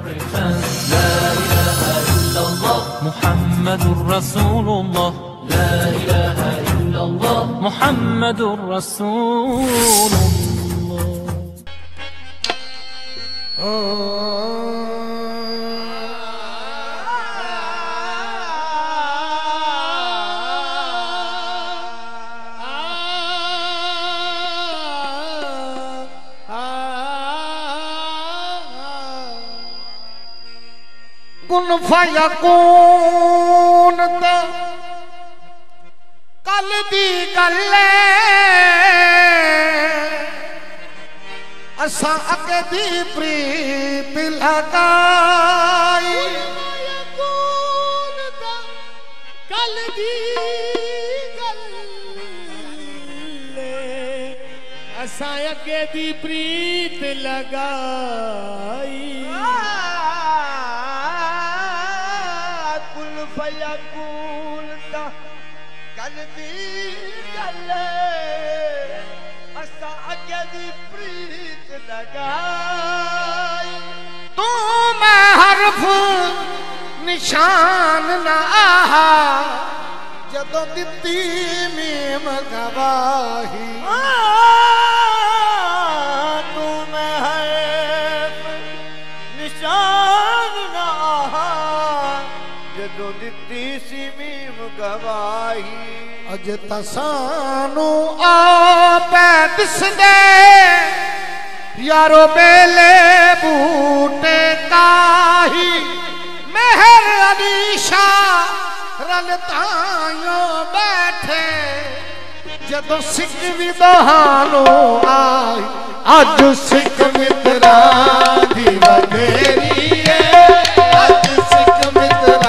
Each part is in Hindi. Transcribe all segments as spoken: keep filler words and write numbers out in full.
لا إله إلا الله محمد رسول الله لا إله إلا الله محمد رسول الله कुन फयकून ते कल दी गल असा अगे दी प्रीत लगाई कल दी गल असा अगे दी प्रीत लगाई फयकून कल दी गल असा अगे दी प्रीत लगाई तू मैं हरफ निशान ना आहा जदों दिती मीम गवाही तू मैं हरफ निशान ना आहा जदों दिती सी मीम गवाही अज तसानू आप दिसदे यारो बेले बूटे काही मेहर अलीशा रलतायो बैठे जदों सिख भी बहानो आई अज सिख मित्रा दी वधेरी अज सिख मित्रा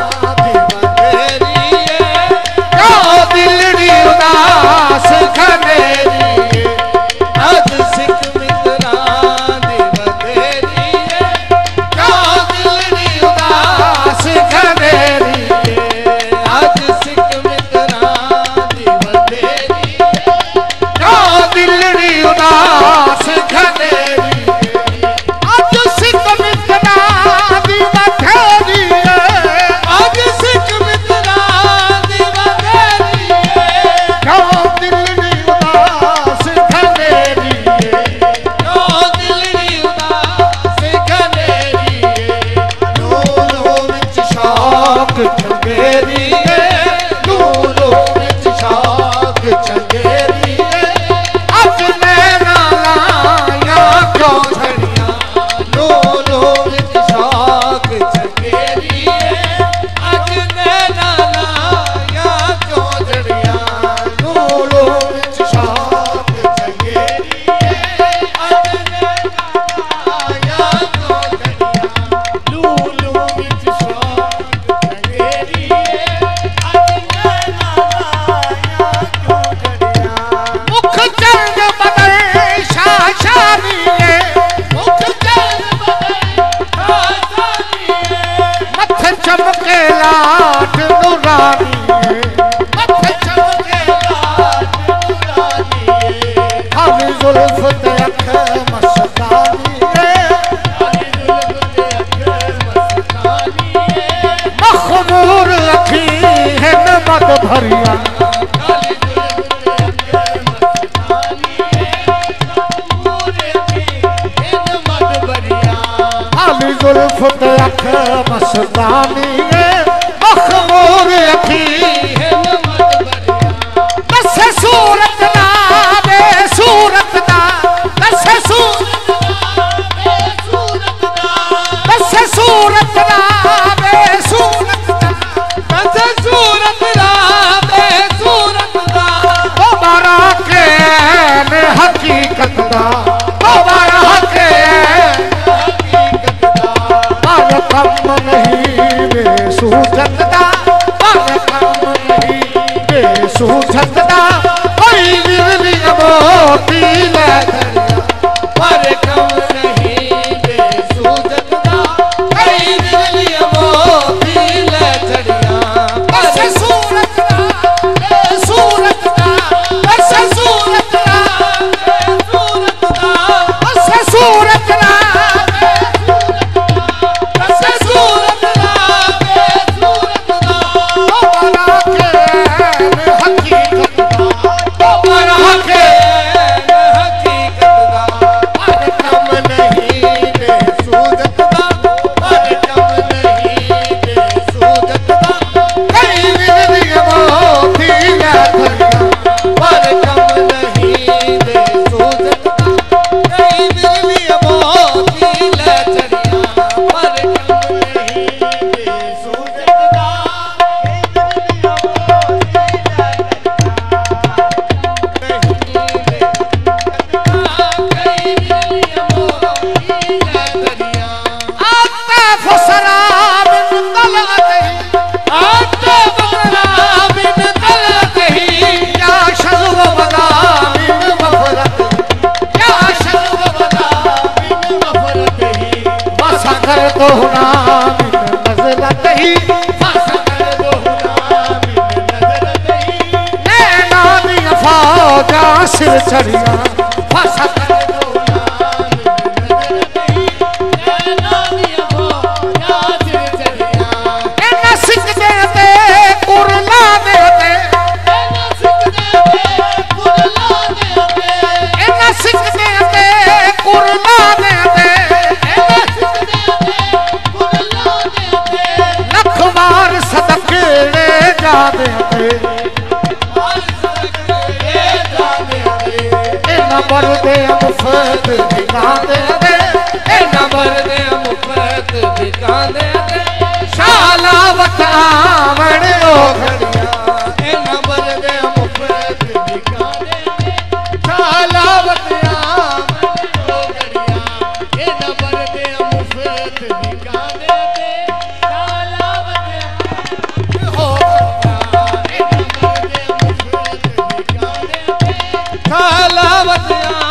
उदास खनेरी अज सिख मित्रा दी वधेरी क्यों दिलड़ी उदास खनेरी अज सिख मित्रा दी वधेरी क्यों दिलड़ी उदास खनेरी अज सिख मित्रा दी वधेरी अज सिख मित्रा दी वधेरी दिलड़ी उदास खनेरी क्यों दिलड़ी उदास खनेरी नूरो विच शाख चंगेरी नूरो विच शाख चंगेरी अज नैना लाया क्यों झड़ियां नूरो विच शाख चंगेरी अज नैना लाया क्यों झड़ियां चमके लाट नूरानी मथे चमके लाट नूरानी खाली जुल्फ ते अख मस्तानी खाली जुल्फ ते अख मस्तानी मखमूर अखी है मद भरिया खाली जुल्फ ते अख मस्तानी मखमूर अखी है मद भरिया खाली जुल्फ ते अख मस्तानी मखमूर अखी है दस सूरत दा दे सूरत दा दस सूरत दा दस सूरत दा दे सूरत दा दस सूरत दा दे सूरत दा दोबारा के ने हकीकत दा दोबारा के हकीकत दा पर कम नहीं सूझत दा पर कम नहीं बेसूझत दा कोई विरली मोती ले धरिया पर कम नहीं बेसूझत दा कोई विरली मोती ले धरिया बस सूरत दा सूरत दा बस सूरत दा सूरत दा बस सूरत दा कर दो नाम नजरत ही फस कर दो नाम नजरत ही नैना दिया फौजा सिर चढ़िया फस कर दो नाम नजरत ही नैना दिया फौजा सिर चढ़िया इन्ना सिख दे ते कुरला दे ते इन्ना सिख दे ते कुरला दे ते इन्ना सिख दे ते कुरला दे ते नंबर दे मुफ्त दिखाने दे नंबर दे मुफ्त दिखाने दे शालावत आवण ओ घड़िया नंबर दे मुफ्त दिखाने दे शालावत आवण ओ घड़िया नंबर दे मुफ्त दिखाने दे शालावत हो शालावत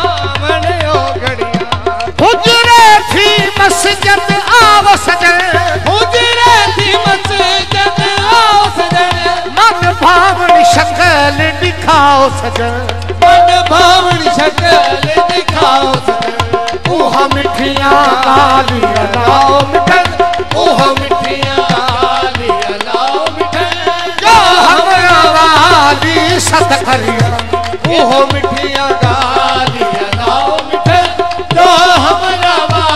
मस्जिद आव सजन हुजरे थी मस्जिद आओ सजन मन भावनी शक्ल दिखाओ सजन मन भावनी शक्ल दिखाओ सजन ओह मिठियां गालियां लाओ मिठन ओह मिठियां गालियां लाओ मिठन जो हमरा वाली सत करिया ओह मिठियां गालियां लाओ मिठन जो हमरा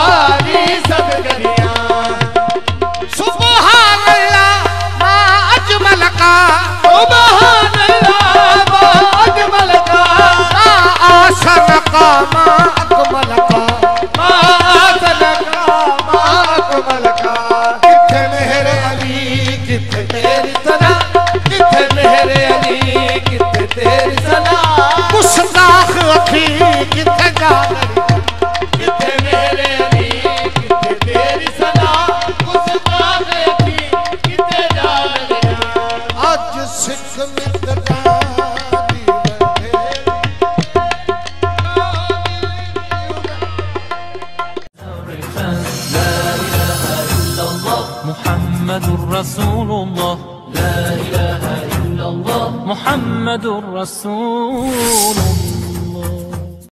محمد رسول الله لا إله إلا الله محمد رسول الله